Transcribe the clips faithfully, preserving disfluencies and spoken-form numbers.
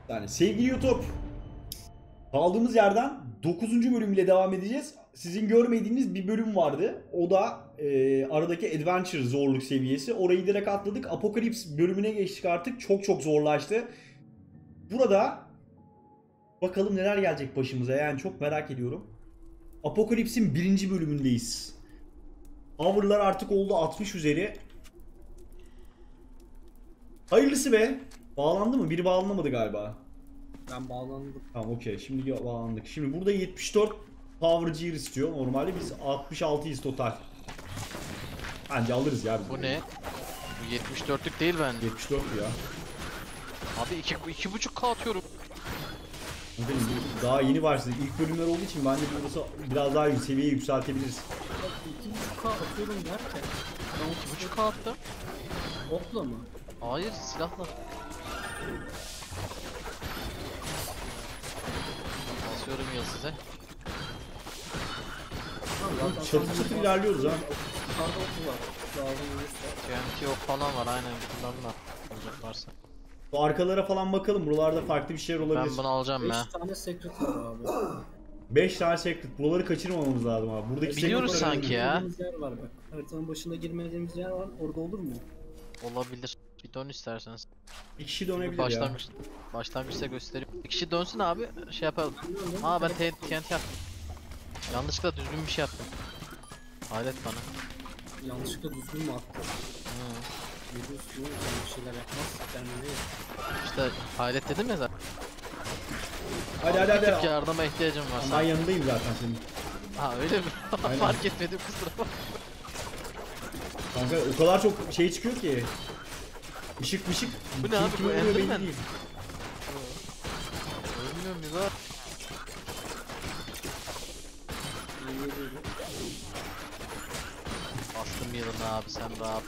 Yani sevgili YouTube, kaldığımız yerden dokuzuncu bölüm ile devam edeceğiz. Sizin görmediğiniz bir bölüm vardı. O da e, aradaki Adventure zorluk seviyesi. Orayı direkt atladık. Apocalypse bölümüne geçtik artık. Çok çok zorlaştı. Burada bakalım neler gelecek başımıza. Yani çok merak ediyorum. Apocalypse'in birinci bölümündeyiz. Hour'lar artık oldu altmış üzeri. Hayırlısı be. Bağlandı mı? Biri bağlanamadı galiba. Ben bağlandım. Tamam, okey. Şimdi bağlandık. Şimdi burada yetmiş dört Power Gear istiyor. Normalde biz altmış altıyız total. Bence alırız ya biz. Bu ne? Bu yetmiş dörtlük değil bence. yetmiş dört ya. Abi iki, iki buçuk K atıyorum. Efendim, daha yeni başladık. İlk bölümler olduğu için bence burası biraz daha seviyeyi yükseltebiliriz. iki buçuk K atıyorum derken Ben iki buçuk K attım. okla mı? Hayır, silahla. Basıyorum ya size. Tamam, Çatır çatır ilerliyoruz ha. Yukarıda okul var. Lazım olursa. T N T ok falan var, aynen bunlarla olacak varsa. Bu arkalara falan bakalım. Buralarda farklı bir şeyler olabilir. Ben bunu alacağım ya. beş tane secret var abi. beş tane secret. Buraları kaçırmamamız lazım abi. Buradaki Biliyoruz secret'ları sanki ya. Girmediğimiz yer var bak. Haritanın başında girmediğimiz yer var. Orada olur mu? Olabilir. Bir dön isterseniz. bir kişi dönebilir ya. Başlangıç, başlangıçta göstereyim. Bir kişi dönsün abi, şey yapalım. Aa, ben T N T yaptım. Yanlışlıkla düzgün bir şey yaptım. Hayret bana. Yanlışlıkla düzgün mü attın? Hı. Biliyorsun değil mi? Sen bir şeyler yapmaz. Kendine İşte hayret dedim ya zaten. Hadi hadi Bir tık hadi. yardıma ihtiyacım var. Ben Sen... yanındayım zaten senin. Ha, öyle mi? Aynen. Fark etmedim, kusura bakma. Kanka o kadar çok şey çıkıyor ki. Işık mışık. Bu ne abi, kim bu oluyor belli Enderman? değil. Ölmüyorum bir var. iyi. Bastım yılını abi, sen rahat.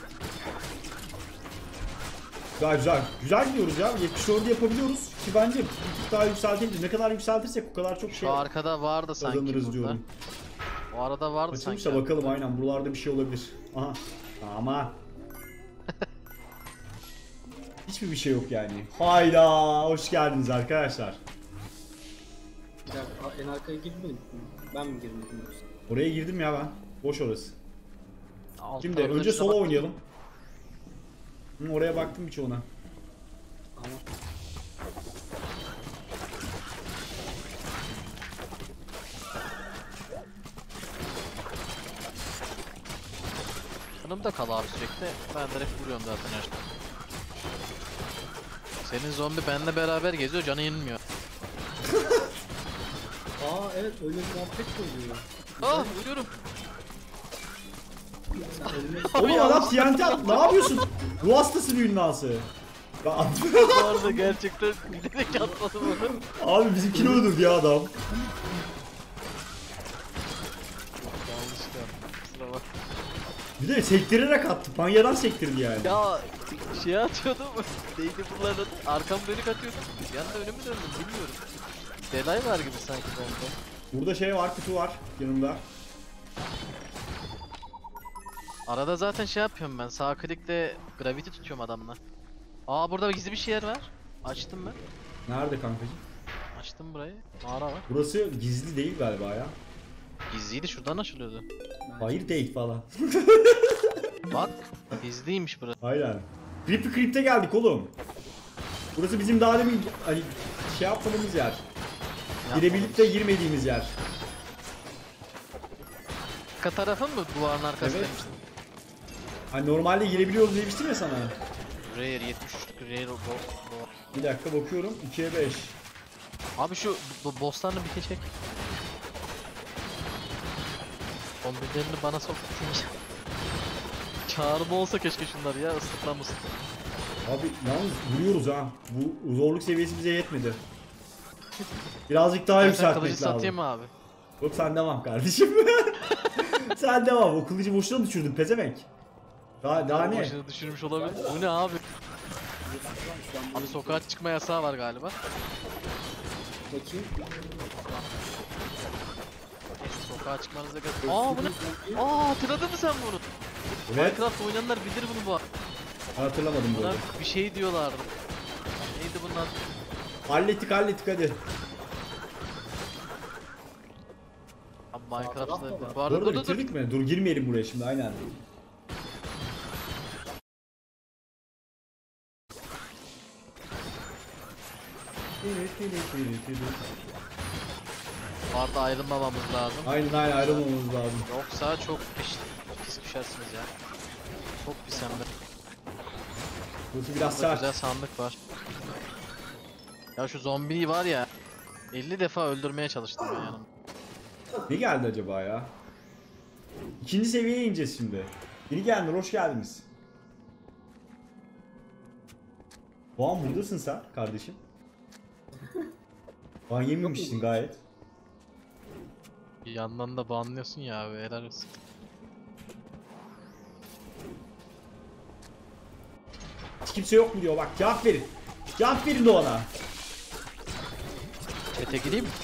Güzel güzel. Güzel gidiyoruz ya. yetmiş dördü yapabiliyoruz. Ki bence bir tık daha yükseltebiliriz. Ne kadar yükseltirsek o kadar çok şey Şu arkada vardı sanki kazanırız burada. diyorum. O arada vardı Açılmışsa sanki. bakalım, aynen buralarda bir şey olabilir. Aha. Ama. Hiçbir bir şey yok yani. Hayda. Hoş geldiniz arkadaşlar. Bir dakika, en arkaya girmedik mi? Ben mi girmedim yoksa? Oraya girdim ya ben. Boş orası. Alt Şimdi tarafta önce işte sola bak- oynayalım. Hı, oraya baktım birçoğuna. Ama Yanımda kal abi sürekli. Ben direkt vuruyorum zaten her şey. Senin zombi benimle beraber geziyor, canı yenilmiyor. aa evet, öyle bir muhabbet de oluyor. Ah, vuruyorum. Sen ölüme Oğlum adam T N T at. Ne yapıyorsun? Ruh hastası bir ünlüası. Ya, Bu arada gerçekten bilerek atmadım onu. abi bizimkini öldürdü ya adam. Yanlış yaptım, kusura bak. Bir de sektirerek attı. Panyadan sektirdi yani. Ya şey atıyordum. Neydi bunların? Arkam dönük atıyordum. Bir anda önümü döndüm, bilmiyorum. Delay var gibi sanki bende. Burada şey var, kutu var yanımda. Arada zaten şey yapıyorum ben. Sağ klikle gravity tutuyorum adamla. Aa, burada gizli bir şeyler var. Açtım ben. Nerede kankacığım? Açtım burayı. Mağara var. Burası gizli değil galiba ya. Gizliydi, şuradan açılıyordu. Hayır değil falan. Bak, gizliymiş burası. Aynen. Creepy Creep'te geldik oğlum. Burası bizim daha demin hani şey yapmadığımız yer. Girebilip de girmediğimiz yer. Arka tarafın mı duvarın arkası Evet. demiştin? Hani normalde girebiliyoruz demiştim ya sana. Rare yetmiş üçlük rare o bu. Bir dakika bakıyorum. ikiye beş. Abi şu bu bosslarını bir çek. Zombilerini bana soktun. Çağrıma olsa keşke şunlar ya, ıslıklamasın. Abi yalnız vuruyoruz ha. Bu zorluk seviyesi bize yetmedi. Birazcık daha Ben yükseltmek kılıcı lazım. satayım mı abi? Yok, sen devam kardeşim. Sen devam. O kılıcı boşuna mı düşürdün pezevenk? Daha, daha ne? Başını düşürmüş olabilir. Bu ne abi? Abi sokağa çıkma yasağı var galiba. bakayım. Sokağa çıkmanıza gerek. Aa, bu ne? Aa, hatırladın mı sen bunu? Evet. Minecraft oynayanlar bilir bunu bu. Hatırlamadım Buna böyle. bir şey diyorlardı. Neydi bunun adı? Hallettik hallettik hadi. Abi tarafta Minecraft'ta var. bu Bu arada arada dur dur dur. bitirdik mi? Dur girmeyelim buraya şimdi aynen. Bu arada ayrılmamamız lazım. Aynen aynen ayrılmamamız lazım. Yoksa çok pis, pis pişersiniz ya. Çok pis hem de. Burası biraz Burada sert. güzel sandık var. Ya şu zombiyi var ya elli defa öldürmeye çalıştım ben yanımda. Ne geldi acaba ya? İkinci seviyeye ineceğiz şimdi. Yeni gelenler hoş geldiniz. Doğan buradasın sen kardeşim. Ban yememişsin gayet. Bir yandan da banlıyorsun ya abi, helal olsun. Hiç kimse yok mu diyor, bak cevap verin. Cevap verin Doğan'a. Chat'e gireyim mi?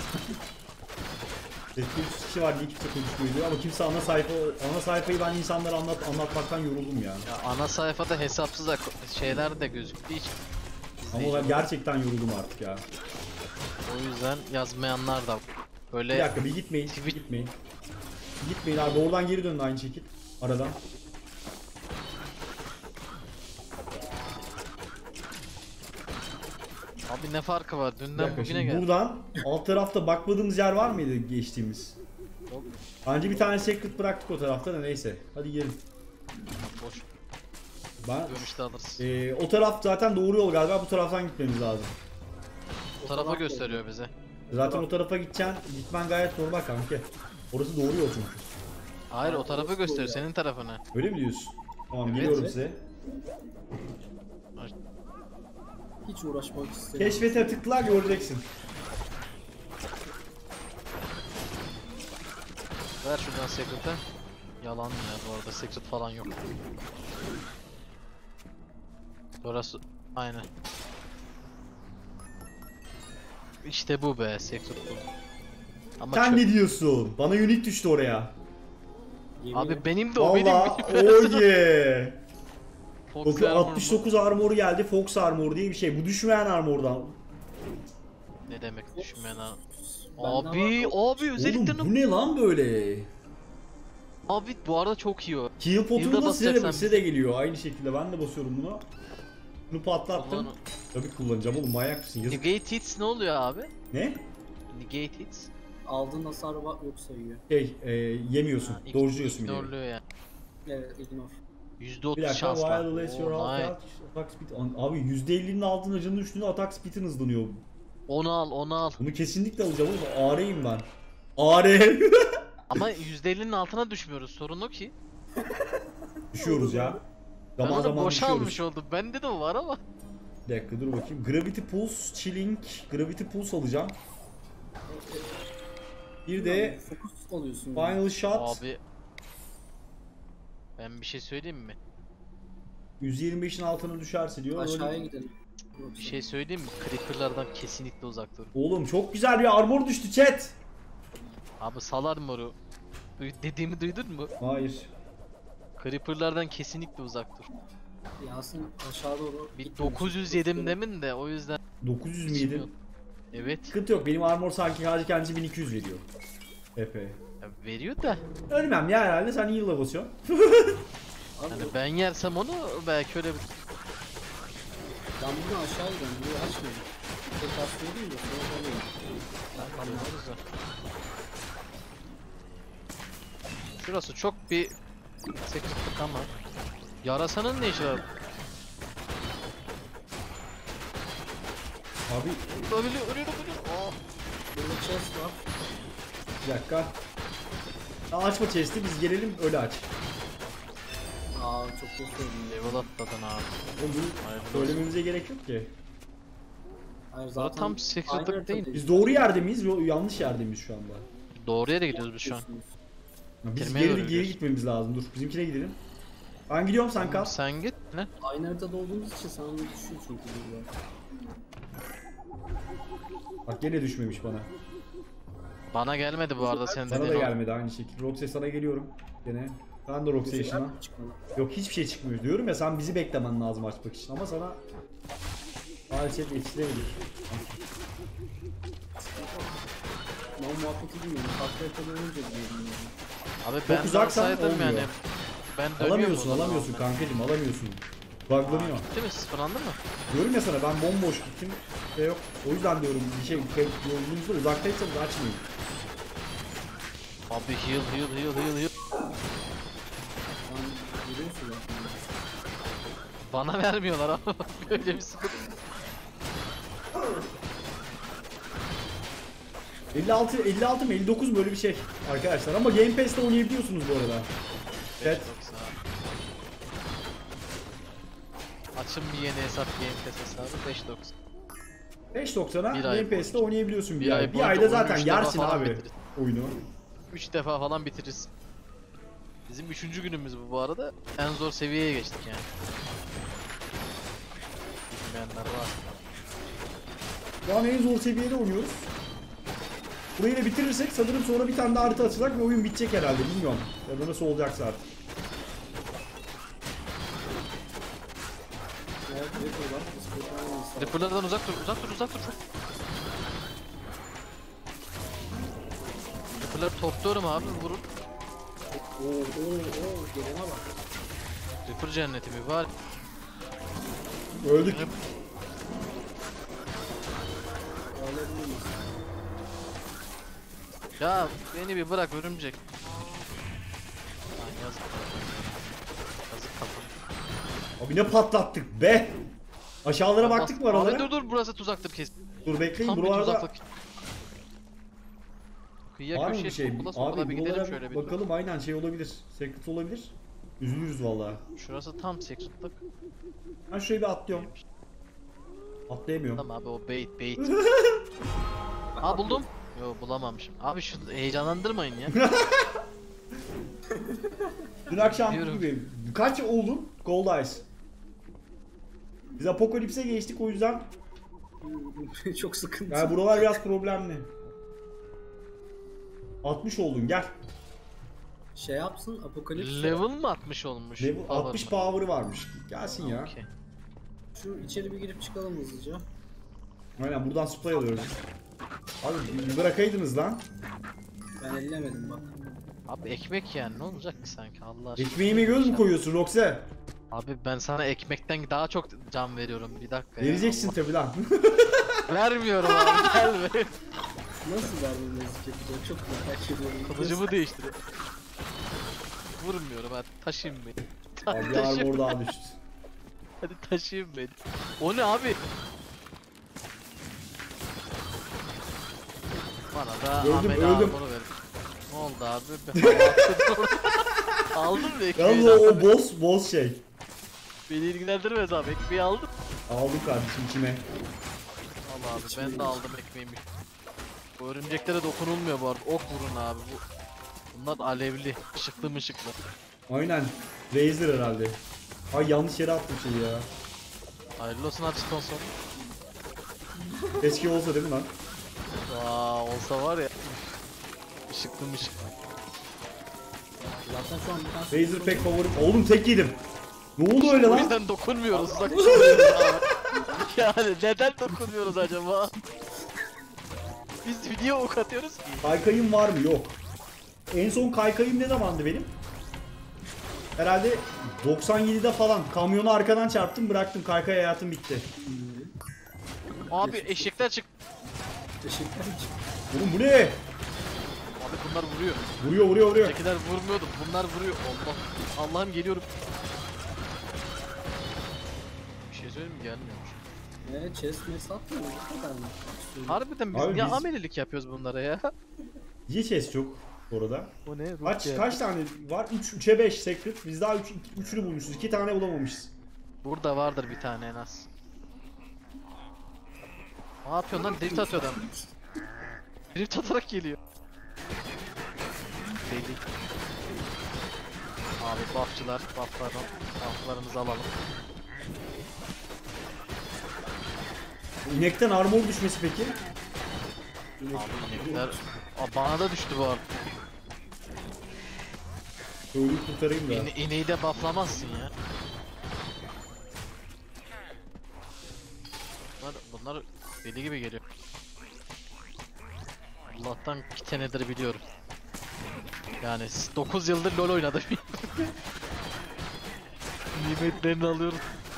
üç kişi var diye kimse konuşmuyor diyor ama kimse ana sayfa ana sayfayı ben insanlara anlat anlatmaktan yoruldum ya. Ya ana sayfada hesapsız ak- şeyler de gözüktüğü için. Ama ben gerçekten yoruldum artık ya. O yüzden yazmayanlar da böyle Bir dakika bir gitmeyin, bir gitmeyin. Bir gitmeyin abi, oradan geri dönün aynı şekil. Aradan. abi ne farkı var Bir dünden dakika, bugüne şimdi geldi. buradan alt tarafta bakmadığımız yer var mıydı geçtiğimiz? Yok. Bence bir tane secret bıraktık o tarafta da neyse. Hadi gelin. Boş Ben, dönüşte alırız. Ee, o taraf zaten doğru yol galiba, bu taraftan gitmemiz lazım. Bu tarafa gösteriyor bize. Zaten o tarafa gideceksin, gitmen gayet normal kanki. Orası doğru yol çünkü. Hayır o tarafı gösteriyor, senin tarafını. Öyle mi diyorsun? Tamam Evet. geliyorum size. Hiç uğraşmak istemiyorum. Keşfete tıkla göreceksin. Ver şuradan secret'e. Yalan ya, bu arada secret falan yok. Burası aynen. İşte bu be, secret bu. Ama Sen çöp. ne diyorsun? Bana unique düştü oraya. Yemin Abi benim de o benim. Valla benim. oh yeah. Fox Bakın armor mu? altmış dokuz armor geldi, Fox armor diye bir şey. Bu düşmeyen armordan. Ne demek düşmeyen ha? Bende Abi var. abi özellikle Oğlum bu ne lan böyle? abi bu arada çok iyi o. Heal Heal'da potunu da size de, basacaksan size de geliyor aynı şekilde. Ben de basıyorum bunu. Bunu patlattım. Kullan- Tabii kullanacağım oğlum, manyak mısın? Yazık. Negate hits ne oluyor abi? Ne? Negate hits. aldığın hasarı va- yok sayıyor. Şey, e, yemiyorsun. Ha, Dodge'luyorsun bile. ignore'luyor yani. Evet, ignore. yüzde Bir otuz dakika, şans var. while less your Oo, nice. attack, attack speed. An- Abi yüzde ellinin altına canın düştüğünde atak speed'in hızlanıyor. Onu al, onu al. Bunu kesinlikle alacağım oğlum. A R'yim ben. A R. Ama yüzde ellinin altına düşmüyoruz. Sorun o ki. Düşüyoruz ya. Ben Zaman onu zaman boşa almış düşüyoruz. oldum. Bende de o var ama. Bir dakika dur bakayım. Gravity Pulse, Chilling, Gravity Pulse alacağım. Bir de Fokus alıyorsun. Final Shot. Abi. Ben bir şey söyleyeyim mi? yüz yirmi beşin altına düşerse diyor. Aşağıya Öyle- gidelim. Yoksa- Bir şey söyleyeyim mi? Creeper'lardan kesinlikle uzak durun. Oğlum çok güzel bir armor düştü chat. Abi salar moru. Duy- dediğimi duydun mu? Hayır. Creeper'lardan kesinlikle uzak dur. Yasin aşağı doğru. Bir gitmiyorsun. dokuz yüz yedim demin de o yüzden. dokuz yüz mü yedin? Bilmiyorum. Evet. Sıkıntı yok. Benim armor sanki sadece kendisi bin iki yüz veriyor. Epey. Ya veriyor da. Ölmem ya herhalde, sen heal'la basıyorsun. Abi Yani ben yersem onu belki öyle bir... ben bunu aşağı gidiyorum. Burayı açmıyorum. Tek aslında değil de sonra alayım. Anlarız da. Şurası çok bir sekretlik ama. Yarasanın ne işi var? Abi Ölüyor, ölüyor, ölüyor. Oh. Burada chest var. bir dakika. Aa, açma chest'i, biz gelelim öyle aç. Aa çok kötü söyledim. Level atladın abi. Oğlum bunu Hayırlı olsun. söylememize gerek yok ki. Hayır Zaten zaten tam sekretlik aynı değil. haritadayız. Biz doğru yerde miyiz? Yo- yanlış yerde miyiz şu anda? Doğru yere gidiyoruz biz şu an. Biz Bitirmeye geri, doğru geri gidiyoruz. gitmemiz lazım. Dur bizimkine gidelim. Ben gidiyorum, sen kal. Sen git ne? Aynı haritada olduğumuz için sana da düşüyor çünkü burada. Bak gene düşmemiş bana. Bana gelmedi bu arada sen Sana da dediğin o. gelmedi aynı şekilde. Roxy sana geliyorum. Gene. Ben de Roxy'ye Mesela ışınlan. çıkmadı. Yok hiçbir şey çıkmıyor. Diyorum ya, sen bizi beklemen lazım açmak için ama sana Maalesef yetiştiremedik. Ben muhabbeti bilmiyorum. Farklı haritada olunca biliyorum yani. Abi ben uzaksan dalsaydım olmuyor. yani. Ben dönüyorum Alamıyorsun o zaman alamıyorsun ben. kankacım alamıyorsun. Buglanıyor. Gitti mi? Sıfırlandı mı? Diyorum ya sana ben bomboş gittim. Şey yok. O yüzden diyorum bir şey yolunuzda uzaktaysanız açmayın. Abi heal heal heal heal heal. Ben görüyorsun zaten. Bana vermiyorlar ama böyle bir sıkıntı. elli altı elli altı mı elli dokuz mu böyle bir şey arkadaşlar ama Game Pass'te oynayabiliyorsunuz bu arada. Evet. Açın bir yeni hesap Game Pass hesabı beş doksan. beş doksana Bir ay Game Pass'te boyunca. oynayabiliyorsun bir, Bir ay. ay Bir boyunca ayda oyunu zaten üç defa yersin falan abi bitiririz. oyunu. üç defa falan bitiririz. Bizim üçüncü günümüz bu bu arada. En zor seviyeye geçtik yani. Bilmeyenler var. Şu an en zor seviyede oynuyoruz. Burayı da bitirirsek sanırım sonra bir tane daha harita açacak ve oyun bitecek herhalde bilmiyorum. Ya da nasıl olacaksa artık. Evet, Ripple var. Discord'dan insan. Ripper'lardan uzak dur, uzak dur, uzak dur. Ripper'ları topluyorum abi, vurun. Oo oo oo gelene bak. Ripper cenneti mi var? Öldük. Ağlayabilir miyiz? Ya beni bir bırak örümcek. Lan yazık. Yazık kafam. Abi ne patlattık be. Aşağılara baktık mı Abi aralara? dur dur, burası tuzaktır kesin. Dur bekleyin Tam bir buralarda tuzaklık. Kıyıya var mı bir köşeye şey? sokula sokula Abi bir gidelim buralara şöyle bir. bakalım aynen şey olabilir. Secret olabilir. Üzülürüz vallahi. Şurası tam secret'lık. Ben şurayı bir atlıyorum. Atlayamıyorum. Tamam abi, o bait bait. Ha buldum. Yo bulamamışım. Abi şu heyecanlandırmayın ya. Dün akşam Diyorum. gibi kaç oldun? Gold Ice. Biz Apokalips'e geçtik o yüzden Çok sıkıntı. yani buralar biraz problemli. altmış oldun gel. Şey yapsın Apokalips. Level mı altmış olmuş? Level Power altmış mı? power'ı varmış. Gelsin ya. Okey. Şu içeri bir girip çıkalım hızlıca. Aynen buradan supply alıyoruz. Abi bir bırakaydınız lan. Ben ellemedim bak. Abi ekmek yani, ne olacak ki sanki Allah aşkına. Ekmeğime göz mü koyuyorsun Roxe? Abi ben sana ekmekten daha çok can veriyorum, bir dakika ya. Vereceksin Allah. tabi lan. Vermiyorum abi, gelme. Nasıl vermem ezik yapacağım çok merak ediyorum. Kılıcımı değiştir. Vurmuyorum, hadi taşıyın beni. Abi Taşıyın. armor daha düştü. Hadi taşıyın beni. O ne abi? Bana da Öldüm, Ahmet öldüm. armoru ver. Ne oldu abi? Ben hava attım. Aldım mı ekmeği? Yalnız o, o abi? boss, boss şey. Beni ilgilendirmez abi, ekmeği aldım. Aldım kardeşim içime. Allah abi, ben de aldım ekmeğimi. Bu örümceklere dokunulmuyor bu arada. Ok vurun abi bu. Bunlar alevli, ışıklı mışıklı. Aynen. Razer herhalde. Ay yanlış yere attım şeyi ya. Hayırlı olsun abi sponsor. Keşke olsa değil mi lan? Aa, olsa var ya. Işıklı mışıklı. Zaten şu an bir tane Razer pek favorim. Oğlum tek yedim. Ne oldu öyle O lan? yüzden dokunmuyoruz, uzak duruyoruz abi. Yani neden dokunmuyoruz acaba? Biz video ok atıyoruz ki. Kaykayım var mı? Yok. En son kaykayım ne zamandı benim? Herhalde doksan yedide falan. Kamyonu arkadan çarptım bıraktım. Kaykay hayatım bitti. Abi eşekler çık. teşekkür ederim. Oğlum bu ne? Abi bunlar vuruyor. Vuruyor vuruyor vuruyor. Ötekiler vurmuyordu. Bunlar vuruyor. Allah. Allah'ım geliyorum. Bir şey söyleyeyim mi? Gelmiyormuş. Ne chest ne satmıyor mu? Bu kadar mı? Harbiden biz Abi niye biz- amelilik yapıyoruz bunlara ya? Niye chest yok orada? O ne? Ruh Kaç geldi. kaç tane var? üç üçe beş secret. Biz daha üç üçünü bulmuşuz. iki tane bulamamışız. Burada vardır bir tane en az. Ne yapıyorsun lan? Drift atıyor adam. Drift atarak geliyor. Deli. Abi buffçılar, bufflarını, bufflarımızı alalım. İnekten armor düşmesi peki? Abi inekler... Aa, bana da düştü bu arada. Köylüyü kurtarayım da. İne, ineği de bufflamazsın ya. Onlar deli gibi geliyor. Allah'tan iki senedir biliyorum. Yani dokuz yıldır LoL oynadım. Nimetlerini alıyorum.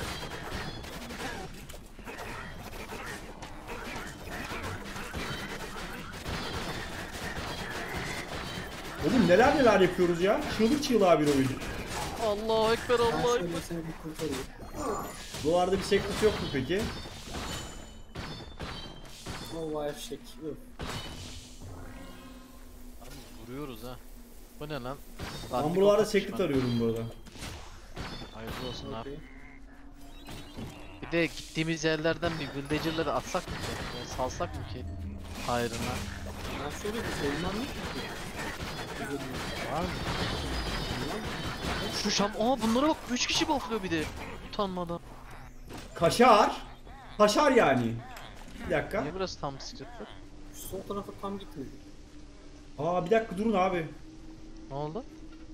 Oğlum neler neler yapıyoruz ya. Çığlık çığlığa bir oyun. Allahu ekber, Ben Allahu ekber. şöyle seni bir kurtarayım. Buralarda bir sekret yok mu peki? Nova Fşek. Öf. Abi vuruyoruz ha. Bu ne lan? Ben Dandik buralarda okumuş sekret ben. arıyorum bu arada. Hayırlı olsun abi. Okey. Bir de gittiğimiz yerlerden bir villager'ları atsak mı ki? Yani salsak mı ki? Hayrına. Ben şöyle bir sorunlar yok mu? Güzel bir- Var mı? Şu şam... Aa bunlara bak, üç kişi bufflıyor bir de. Utanmadan. Kaşar. Kaşar yani. Bir dakika. Niye burası tam secret'ta? Şu sol tarafa tam gitmedi. Aa bir dakika durun abi. Ne oldu?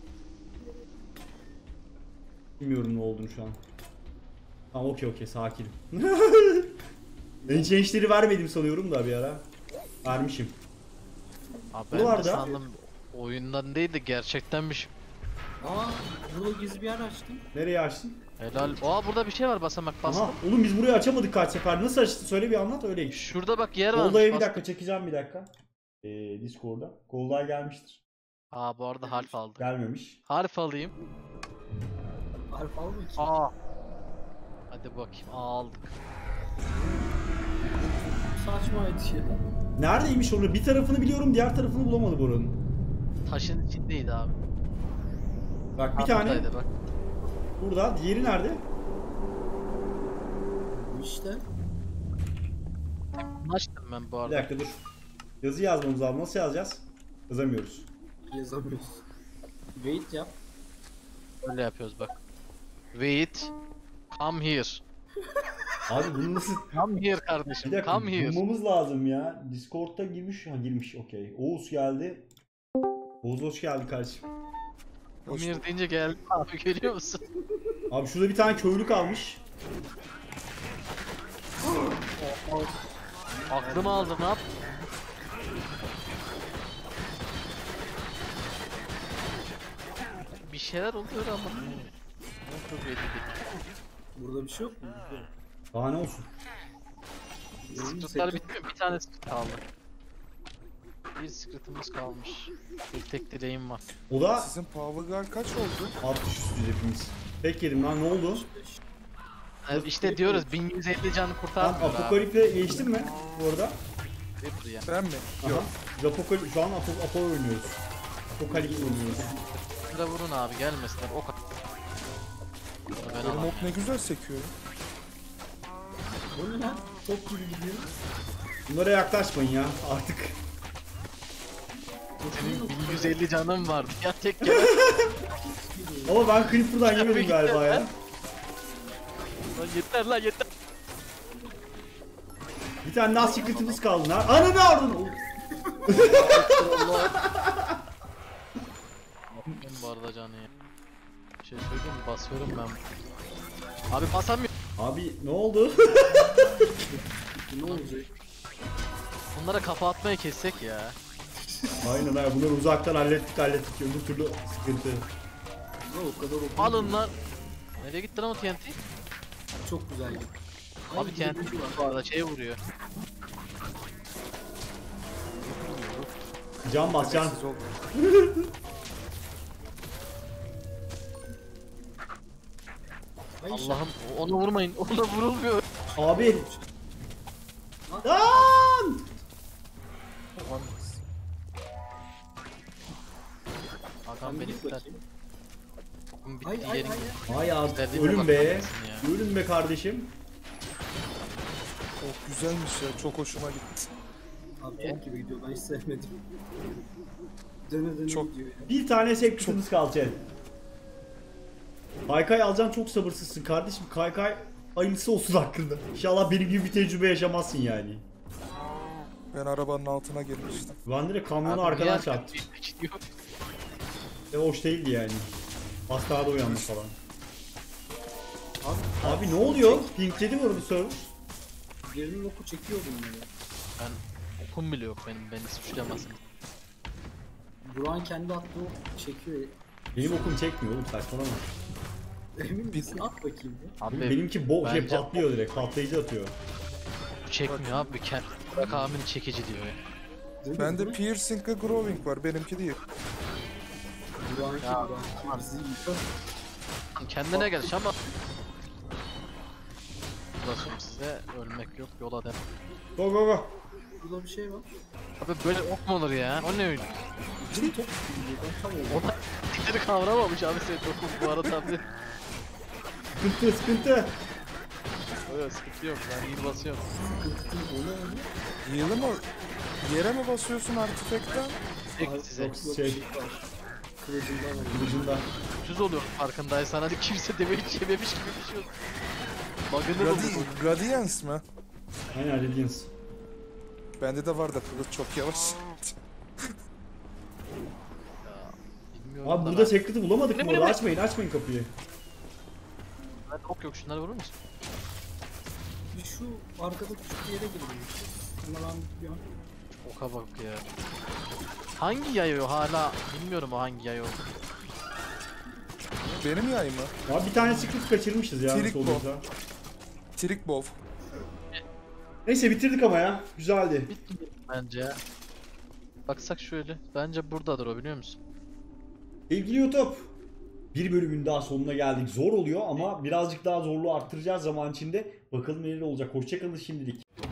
Bilmiyorum ne olduğunu şu an. Tamam okey okey sakinim. Ben change'leri vermedim sanıyorum da bir ara. Vermişim. Abi ben Buralarda- de sandım oyundan değil de gerçektenmiş. Aa, burada gizli bir yer açtım. Nereye açtın? Helal. Aa burada bir şey var, basamak bastım. Aha oğlum biz burayı açamadık kaç sefer. Nasıl açtın? Söyle bir anlat öyle git. Şurada bak yer var. Golday'a bir dakika çekeceğim bir dakika. Ee, Discord'da. Golday gelmiştir. Aa bu arada harf aldı. Gelmemiş. Harf alayım. Harf al bakayım. Aa. Hadi bakayım. Aa aldık. Saçmaydı ya. Neredeymiş onu? Bir tarafını biliyorum, diğer tarafını bulamadı buranın. Taşın içindeydi abi. Bak bir Aa, tane buradaydı bak. burada, diğeri nerede? Bu işte. Bunu açtım ben bu Bir arada. dakika dur. Yazı yazmamız lazım. Nasıl yazacağız? Yazamıyoruz. Yazamıyoruz. Wait yap. Öyle yapıyoruz bak. Wait. Come here. Abi bunu nasıl... Come here Bir kardeşim. dakika Come here. bulmamız lazım ya. Discord'da girmiş. Ha girmiş okey. Oğuz geldi. Oğuz hoş geldin kardeşim. Come here deyince geldi abi, görüyor musun? Abi şurada bir tane köylü kalmış. Aklımı aldı, ne yap? Bir şeyler oluyor ama. Ne çok belli değil. Burada bir şey yok mu? Yok. Daha ne olsun? Script'lar bitmiyor, bir tane script kaldı. Bir script'ımız kalmış. Bir tek dileğim var. O da Sizin Power Guard kaç oldu? altmış üstü hepimiz. Tek yedim lan ne oldu? Yani işte diyoruz bin yüz elli canı Lan kurtarmıyor abi. Apokalip'le geçtin mi bu arada? Nedir ya? Ben mi? Aha. Yok. Biz Apokalip, şu an Apo, Apo oynuyoruz. Apokalip oynuyoruz. Sıra vurun abi, gelmesinler o kadar. Ben Benim alamam. ok ne güzel sekiyor. Bu ne lan? Top gibi gidiyor. Bunlara yaklaşmayın ya artık. Senin bin yüz elli canın vardı ya, tek kere. Ama ben Creeper'dan yemedim galiba ya. Lan yeter lan yeter. Bir tane daha secret'ımız kaldı lan. Ananı ardın. Ben bu arada canı ya. Bir şey söyleyeyim mi? Basıyorum ben. Abi basamıyorum. Abi ne oldu? Ne olacak? Bunlara kafa atmaya kessek ya. Aynen abi bunları uzaktan hallettik hallettik. Öbür türlü sıkıntı. Ne o kadar okudum. Alın lan. Nereye gitti lan o T N T? Çok güzel gitti. Abi T N T bu arada şeye vuruyor. Can bas can. Siz oldu. Allah'ım ona vurmayın. Ona vurulmuyor. Abi. Lan! Hakan beni iptal. Bitti Ay ay yerin. ay. Ay artık Derdine ölüm bakar be. mısın ya? Ölüm be kardeşim. Ok güzelmiş ya. Çok hoşuma gitti. Abi top gibi gidiyor. Ben hiç sevmedim. Döne döne Çok- gidiyor ya. Bir tane secret'ımız kaldı Cem. Kaykay alacaksın çok sabırsızsın kardeşim. Kaykay hayırlısı olsun hakkında. İnşallah benim gibi bir tecrübe yaşamazsın yani. Ben arabanın altına girmiştim. Ben direkt kamyonu Abi arkadan niye çarptım. arkadan gidiyor? E hoş değildi yani. Hastanede uyandı falan. Abi, Abi ne oluyor? Pinkledi mi orada server? birinin oku çekiyor bunları. Ben okum bile yok benim. Beni suçlamasın. Burak'ın kendi attığı ok çekiyor. Benim okum çekmiyor oğlum, saçmalama. Emin misin? At bakayım bir. Abi Benimki bo şey bence- patlıyor direkt, patlayıcı atıyor. bu çekmiyor abi. Kendi Burak abinin çekici diyor ya. Değil mi? Bende Burak- piercing ve growing var. Benimki değil. Burak'ınki Ya, Burak'ınki bizi yıkar. Kendine gel Şaban. Ulaşım size ölmek yok yola dem. Go go go. Burada bir şey var. Abi böyle ok mu olur ya? O ne öyle? Cin top gibi. Ben tam O oldu. da dikleri kavramamış abi senin okun bu arada abi. Sıkıntı sıkıntı. Öyle sıkıntı yok ben iyi basıyorum. Kırktım onu onu. Yılı mı? Yere mi basıyorsun artifact'ten? Tek Ay, size. yok, yok, Şey. şey var. Kılıcından var. Kılıcında. Düz oluyor farkındaysan hadi kimse deme hiç yememiş gibi bir şey yok. Bug'ını Radi bulduk. Radiance mı? Aynen Radiance. Bende de var da kılıç çok yavaş. Bilmiyorum Abi da burada ben- secret'ı bulamadık Ne, mı ne, orada? ne? Açmayın açmayın kapıyı. Ben ok yok şunları vurur musun? Bir şu arkada küçük bir yere girmiş. Ama ben biliyorum. Oka bak ya. Hangi yay o hala bilmiyorum o hangi yay o. Benim yay mı? Ya bir tane secret kaçırmışız ya Trick nasıl bu. oluyorsa. Trick bow. Neyse bitirdik ama ya. Güzeldi. Bitti bence ya. Baksak şöyle. Bence buradadır o biliyor musun? Sevgili YouTube, bir bölümün daha sonuna geldik. Zor oluyor ama birazcık daha zorluğu arttıracağız zaman içinde. Bakalım neler olacak. Hoşçakalın şimdilik.